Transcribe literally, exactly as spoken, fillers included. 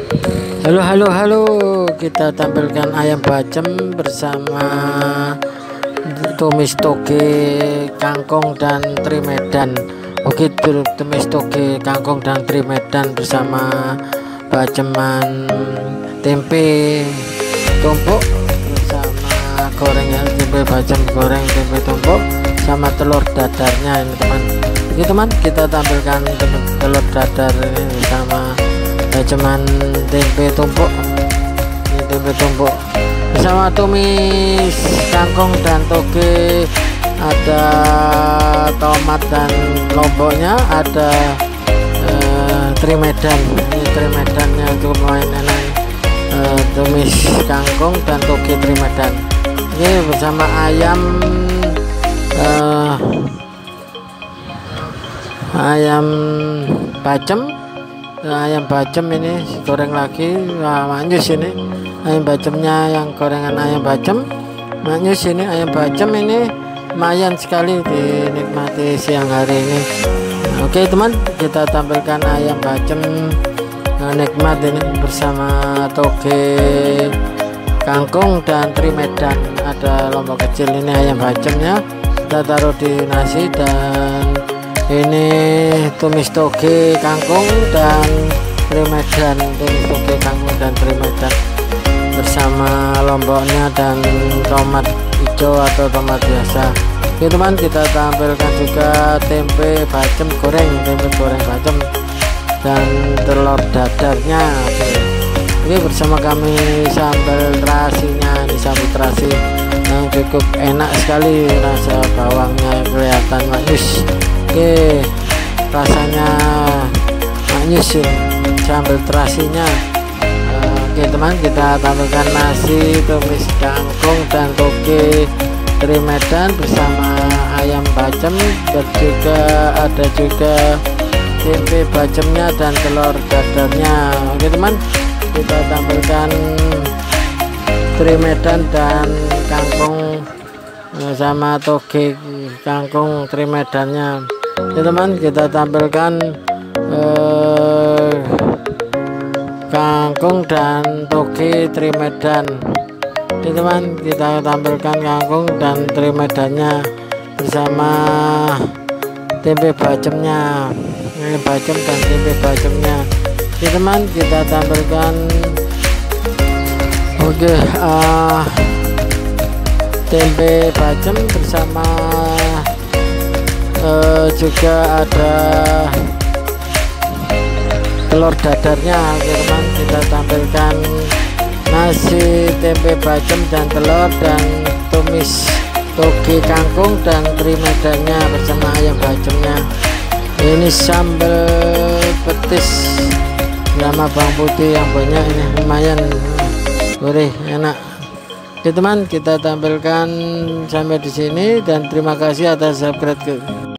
Halo halo halo, kita tampilkan ayam bacem bersama tumis toge, kangkung dan teri Medan. Oke, tumis toge, kangkung dan teri Medan bersama baceman tempe tumpuk bersama gorengan tempe bacem goreng tempe tumpuk sama telur dadarnya ini teman. Oke teman, kita tampilkan telur dadar ini bersama baceman tempe tumpuk, ini tempe tumpuk bersama tumis kangkung dan toge, ada tomat dan lomboknya, ada eh, teri Medan. Ini teri Medannya cukup lumayan enak, eh, tumis kangkung dan toge teri Medan. Ini bersama ayam eh, ayam bacem. Nah, ayam bacem ini goreng lagi. Wah, manis ini ayam bacemnya, yang gorengan ayam bacem manis ini. Ayam bacem ini lumayan sekali dinikmati siang hari ini. Nah, oke teman, kita tampilkan ayam bacem nah, nikmat ini bersama toge, kangkung dan teri Medan. Ada lombok kecil ini ayam bacemnya, kita taruh di nasi, dan ini tumis toge, kangkung dan teri Medan, tumis toge, kangkung dan teri Medan bersama lomboknya dan tomat hijau atau tomat biasa. Oke teman, kita tampilkan juga tempe bacem goreng, tempe goreng bacem dan telur dadarnya. Oke, Oke bersama kami sambal terasinya, ini sambal terasi yang cukup enak sekali, rasa bawangnya kelihatan manis. Oke, rasanya manis ini sambal terasinya. Oke teman, kita tampilkan nasi, tumis kangkung dan toge teri Medan bersama ayam bacem, juga ada juga tempe bacemnya dan telur dadarnya. Oke teman, kita tampilkan teri Medan dan kangkung sama toge, kangkung, teri Medannya. Ya teman, kita tampilkan eh, kangkung dan toge teri Medan. Ya teman, kita tampilkan kangkung dan teri Medannya bersama tempe bacemnya, ini bacem dan tempe bacemnya. Ya teman, kita tampilkan oke okay, uh, tempe bacem bersama Uh, juga ada telur dadarnya. Oke teman, kita tampilkan nasi, tempe bacem dan telur, dan tumis toge, kangkung dan teri Medannya bersama ayam bacemnya. Ini sambal petis sama bawang putih yang banyak, ini lumayan gurih, enak. Oke teman, kita tampilkan sampai di sini, dan terima kasih atas subscribe.